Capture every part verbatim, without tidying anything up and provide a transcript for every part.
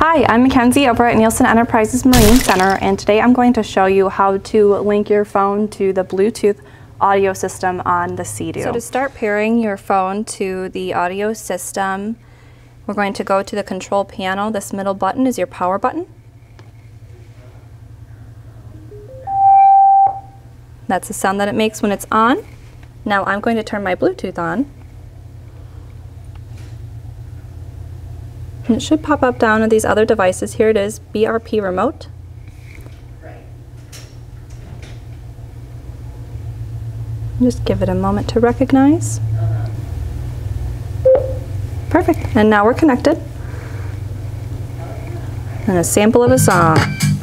Hi, I'm Mackenzie over at Nielsen Enterprises Marine Center, and today I'm going to show you how to link your phone to the Bluetooth audio system on the Sea-Doo. So to start pairing your phone to the audio system, we're going to go to the control panel. This middle button is your power button. That's the sound that it makes when it's on. Now I'm going to turn my Bluetooth on. And it should pop up down to these other devices. Here it is, B R P remote. Right. Just give it a moment to recognize. Uh-huh. Perfect, and now we're connected. And a sample of a song.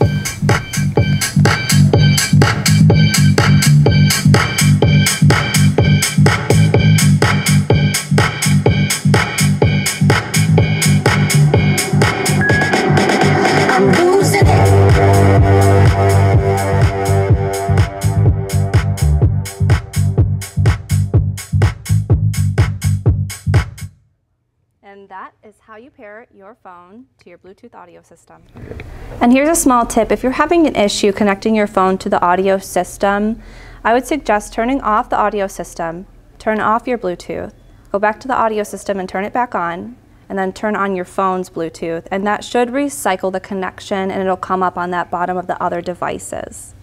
And that is how you pair your phone to your Bluetooth audio system. And here's a small tip. If you're having an issue connecting your phone to the audio system, I would suggest turning off the audio system, turn off your Bluetooth, go back to the audio system and turn it back on, and then turn on your phone's Bluetooth. And that should recycle the connection, and it'll come up on that bottom of the other devices.